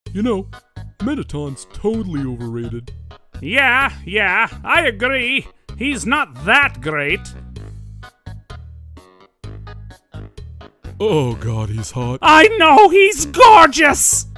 You know, Mettaton's totally overrated. Yeah, I agree. He's not that great. Oh god, he's hot. I know, he's gorgeous!